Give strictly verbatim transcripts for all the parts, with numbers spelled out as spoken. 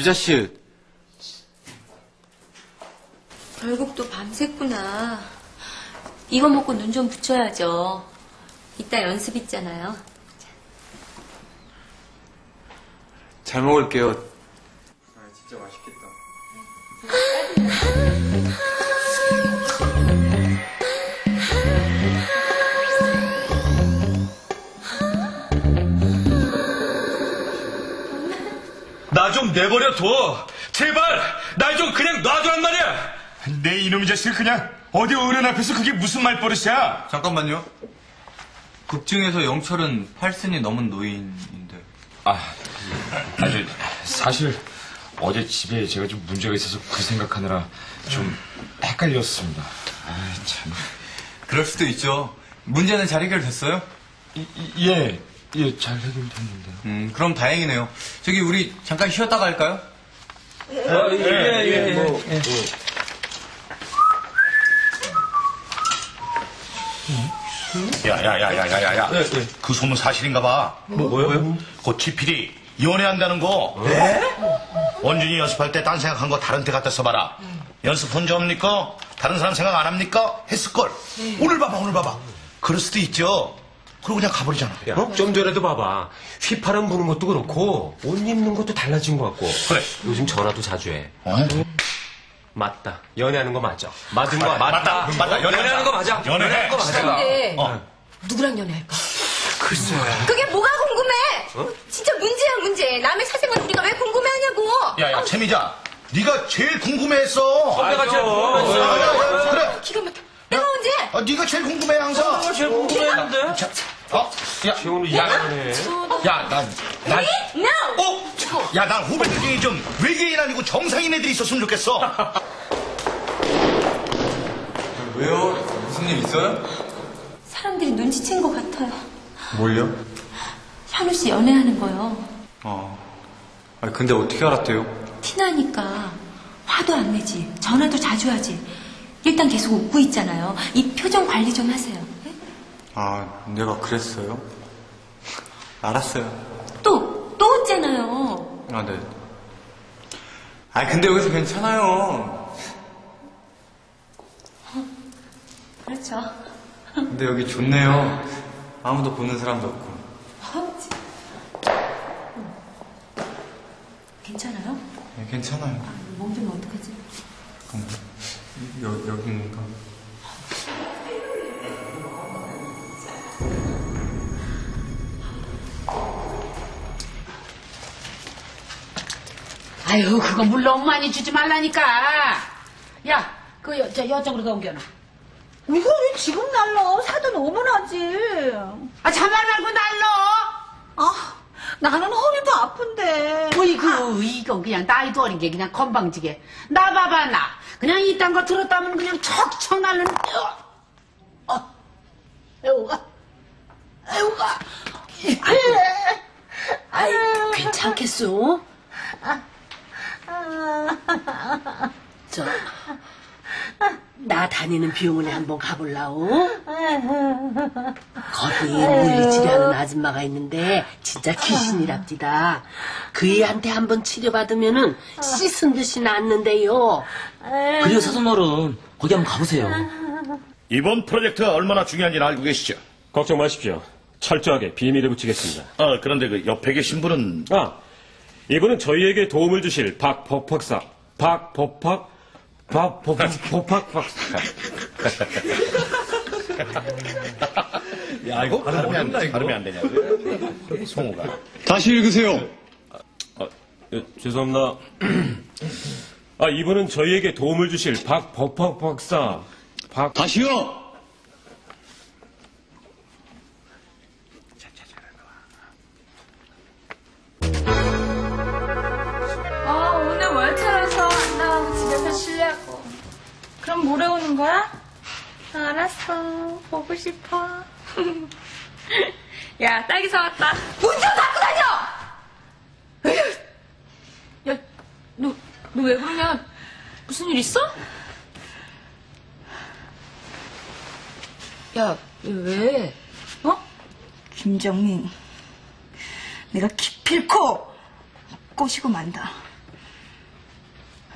유자 씨. 결국 또 밤샜구나. 이거 먹고 눈 좀 붙여야죠. 이따 연습 있잖아요. 잘 먹을게요. 아, 진짜 맛있겠다. 나 좀 내버려 둬. 제발 날 좀 그냥 놔두란 말이야. 내 이놈의 자식 그냥 어디 어른 앞에서 그게 무슨 말버릇이야. 잠깐만요. 극중에서 영철은 팔순이 넘은 노인인데. 아, 아주 사실 어제 집에 제가 좀 문제가 있어서 그 생각하느라 좀 헷갈렸습니다. 아, 참. 그럴 수도 있죠. 문제는 잘 해결됐어요? 이, 이, 예, 예, 잘 해결됐는데요. 음, 그럼 다행이네요. 저기 우리 잠깐 쉬었다가 할까요? 예, 예, 예, 예. 뭐, 예. 야야야야야야야. 네, 네. 그 소문 사실인가 봐. 뭐 뭐요? 그 지필이 연애한다는 거. 네? 원준이 연습할 때 딴 생각한 거 다른 데 갖다 써봐라. 연습 혼자 합니까? 다른 사람 생각 안 합니까? 했을걸. 네. 오늘 봐봐 오늘 봐봐. 그럴 수도 있죠. 그리고 그냥 가버리잖아. 야, 어? 좀 전에도 봐봐. 휘파람 부는 것도 그렇고 옷 입는 것도 달라진 것 같고. 그래. 요즘 전화도 자주 해. 어? 맞다. 연애하는 거 맞아. 맞은 거 아, 맞다. 맞다. 맞다. 연애하는 거 맞아. 연애해. 연애하는 거 맞아. 근데 어. 누구랑 연애할까? 글쎄. 그게 뭐가 궁금해? 어? 진짜 문제야 문제. 남의 사생활 우리가 왜 궁금해하냐고. 야야 채미자. 네가 제일 궁금해했어. 아, 내가 제일 궁금했어. 그래. 기가 막혀. 내가 언제? 아, 네가 제일 궁금해 항상. 내가 제일 궁금했는데. 자, 어? 야, 지원은 이상하네. 야, 난, 난, No. 어? 야, 난 후배들 중에 좀 외계인 아니고 정상인 애들이 있었으면 좋겠어. 왜요? 무슨 일 있어요? 사람들이 눈치챈 것 같아요. 뭘요? 현우 씨 연애하는 거요. 어. 아, 근데 어떻게 알았대요? 티나니까 화도 안 내지. 전화도 자주 하지. 일단 계속 웃고 있잖아요. 이 표정 관리 좀 하세요. 네? 아, 내가 그랬어요? 알았어요. 또, 또 웃잖아요. 아, 네. 아, 근데 여기서 괜찮아요. 그렇죠. 근데 여기 좋네요. 아무도 보는 사람도 없고. 괜찮아요? 네, 괜찮아요. 몸 좀 어떡하지? 잠깐만. 여, 여긴가? 아유, 그거 물 너무 많이 주지 말라니까. 야, 그 여, 저 여쪽으로 옮겨놔. 이거 왜 지금 날라? 사돈 오면 하지. 아, 잔말 말고 날러. 아, 나는 허리도 아픈데. 어이구, 이거 그냥 나이도 어린 게 그냥 건방지게. 나 봐봐, 나. 그냥 이딴 거 들었다면 그냥 척척 날르는. 어, 어, 애우가, 애우가. 아이, 괜찮겠어? 저, 나 다니는 병원에 한번 가볼라오? 거기 물리치료하는 아줌마가 있는데 진짜 귀신이랍디다. 그 애한테 한번 치료받으면은 씻은 듯이 낫는데요. 그래요, 사돈어른. 거기 한번 가보세요. 이번 프로젝트가 얼마나 중요한지는 알고 계시죠? 걱정 마십시오. 철저하게 비밀에 붙이겠습니다. 어, 그런데 그 옆에 계신 분은 아, 이분은 저희에게 도움을 주실 박 법학사. 박 법학, 박 법학, 법학 박사. 야, 이거 발음이 안, 돼, 발음이 안 되냐고요? 송우가. 다시 읽으세요. 아, 예, 죄송합니다. 아, 이분은 저희에게 도움을 주실 박 법학 박사. 박. 다시요. 아, 오늘 월차라서 안 나가고 집에서 쉬려고. 그럼 모레 오는 거야? 알았어. 보고 싶어. 야, 딸기 사왔다. 문 좀 닫고 다녀! 야, 너, 너 왜 그러냐? 무슨 일 있어? 야, 왜? 어? 김정민. 내가 기필코 꼬시고 만다.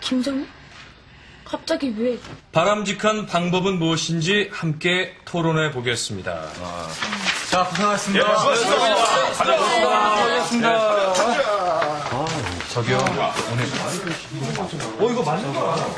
김정우? 갑자기 왜? 바람직한 방법은 무엇인지 함께 토론해 보겠습니다. 자, 고생하셨습니다. 예, 수고하셨습니다. 고생하셨습니다. 아, 저기요. 오늘. 어, 이거 맞는 거야.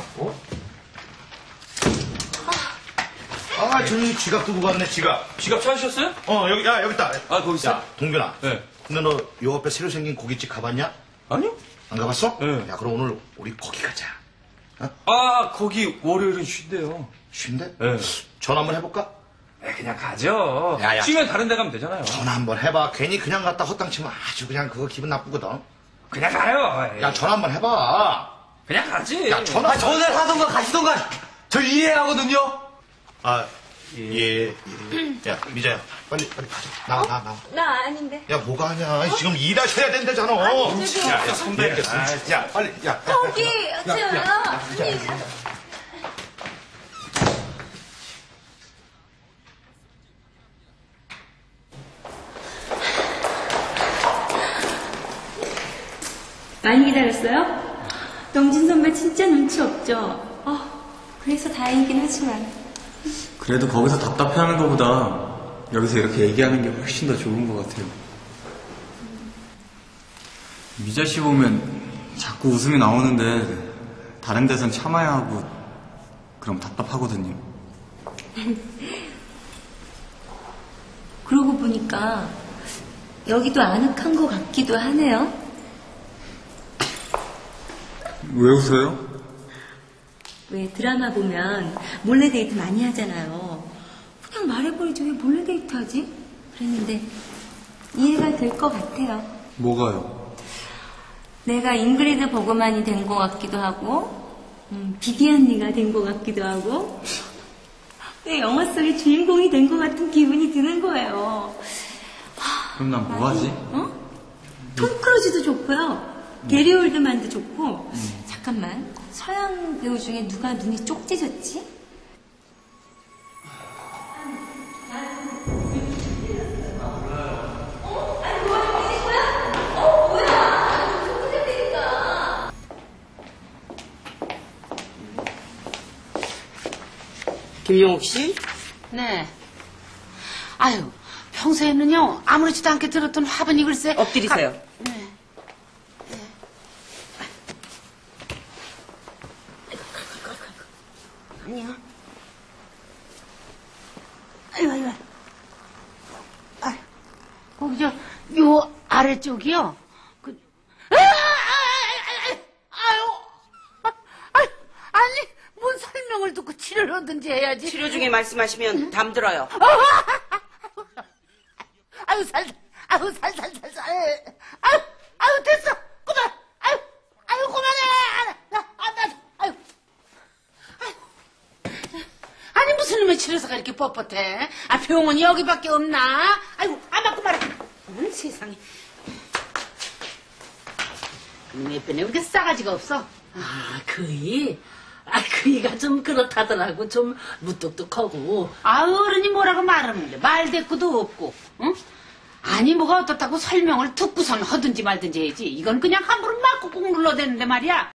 아, 저기 지갑 두고 갔네, 지갑. 지갑 찾으셨어요? 어, 여기, 야, 여기 있다. 아, 거기 있어요? 야, 동균아. 네. 근데 너 요 옆에 새로 생긴 고깃집 가봤냐? 아니요. 안 가봤어? 네. 야, 그럼 오늘 우리 거기 가자. 아, 거기 월요일은 쉰대요. 쉰데? 네. 전화 한번 해볼까? 네, 그냥 가죠. 야, 야. 쉬면 다른 데 가면 되잖아요. 전화 한번 해봐. 괜히 그냥 갔다 헛땅 치면 아주 그냥 그거 기분 나쁘거든. 그냥 가요. 야, 전화 한번 해봐. 그냥 가지. 야, 전화. 아, 전화를 하던가 가시던가. 저 이해하거든요. 아, 예, 예. 야, 미자야. 빨리, 빨리 가자. 나와, 나와, 나와. 나 아닌데. 야, 뭐가 하냐. 지금 일하셔야 된다잖아. 저기. 야, 야, 선배. 아, 야, 빨리, 야. 야, 저기, 야, 저요. 야, 야, 아니. 많이 기다렸어요? 영진 선배 진짜 눈치 없죠? 아, 그래서 다행이긴 하지만. 그래도 거기서 답답해하는 것보다 여기서 이렇게 얘기하는 게 훨씬 더 좋은 것 같아요. 미자 씨 보면 자꾸 웃음이 나오는데 다른 데선 참아야 하고 그럼 답답하거든요. 그러고 보니까 여기도 아늑한 것 같기도 하네요. 왜 웃어요? 왜 드라마 보면 몰래 데이트 많이 하잖아요. 그냥 말해버리지 왜 몰래 데이트 하지? 그랬는데 이해가 될 것 같아요. 뭐가요? 내가 잉그리드 버그만이 된 것 같기도 하고 음, 비비안니가 된 것 같기도 하고 내 영화 속의 주인공이 된 것 같은 기분이 드는 거예요. 그럼 난 뭐하지? 어? 톰 크루즈도 좋고요. 게리 올드만도 좋고. 잠깐만. 서양 배우 중에 누가 눈이 쪽지졌지? 김용옥 씨? 네. 아유, 평소에는요, 아무렇지도 않게 들었던 화분이 글쎄. 엎드리세요. 가- 네. 아니요. 아유, 아유. 아유. 거기 저, 요 아래쪽이요. 그, 아, 아, 아, 아, 아유. 아, 아, 아니, 뭔 설명을 듣고 치료를 하든지 해야지. 치료 중에 말씀하시면 담들어요. 아유, 살, 아유, 살, 살, 살, 살. 아유, 아유, 됐어. 그만. 아유, 아유, 그만해. 나, 아, 나, 아유. 아유. 아니, 무슨 놈의 치료사가 이렇게 뻣뻣해? 아, 병원이 여기밖에 없나? 아유, 안 맞고 말아. 음, 세상에. 왜 빼네? 왜 이렇게 싸가지가 없어? 아, 그이? 아, 그이가 좀 그렇다더라고. 좀 무뚝뚝하고. 아, 어른이 뭐라고 말하는데. 말 대꾸도 없고, 응? 아니, 뭐가 어떻다고 설명을 듣고선 하든지 말든지 해야지. 이건 그냥 함부로 막 꾹꾹 눌러대는데 말이야.